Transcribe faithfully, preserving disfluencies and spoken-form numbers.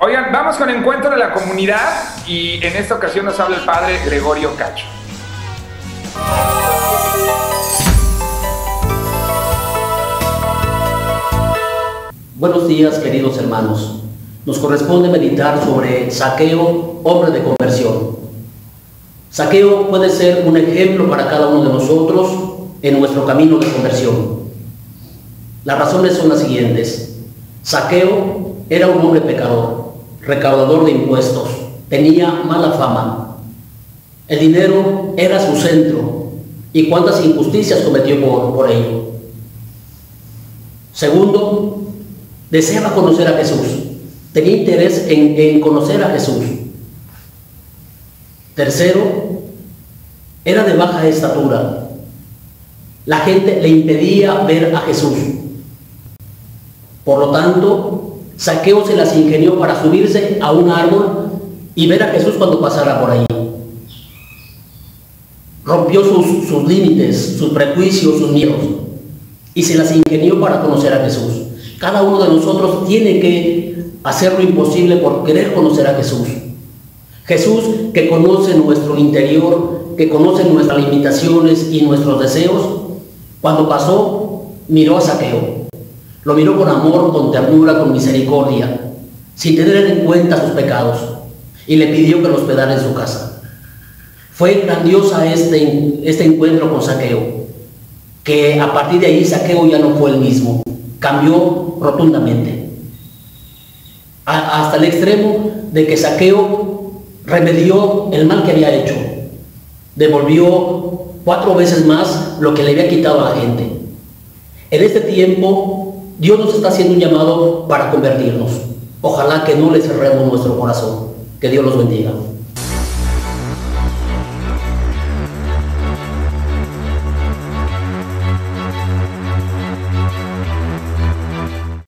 Oigan, vamos con Encuentro de la Comunidad y en esta ocasión nos habla el padre Gregorio Cacho. Buenos días, queridos hermanos. Nos corresponde meditar sobre Zaqueo, hombre de conversión. Zaqueo puede ser un ejemplo para cada uno de nosotros en nuestro camino de conversión. Las razones son las siguientes. Zaqueo era un hombre pecador, recaudador de impuestos, tenía mala fama. El dinero era su centro y cuántas injusticias cometió por, por ello. Segundo, deseaba conocer a Jesús, tenía interés en, en conocer a Jesús. Tercero, era de baja estatura. La gente le impedía ver a Jesús. Por lo tanto, Zaqueo se las ingenió para subirse a un árbol y ver a Jesús cuando pasara por ahí. Rompió sus, sus límites, sus prejuicios, sus miedos y se las ingenió para conocer a Jesús. Cada uno de nosotros tiene que hacer lo imposible por querer conocer a Jesús. Jesús, que conoce nuestro interior, que conoce nuestras limitaciones y nuestros deseos, cuando pasó, miró a Zaqueo. Lo miró con amor, con ternura, con misericordia, sin tener en cuenta sus pecados, y le pidió que lo hospedara en su casa. Fue grandiosa este, este encuentro con Zaqueo, que a partir de ahí Zaqueo ya no fue el mismo, cambió rotundamente, a, hasta el extremo de que Zaqueo remedió el mal que había hecho, devolvió cuatro veces más lo que le había quitado a la gente. En este tiempo, Dios nos está haciendo un llamado para convertirnos. Ojalá que no le cerremos nuestro corazón. Que Dios los bendiga.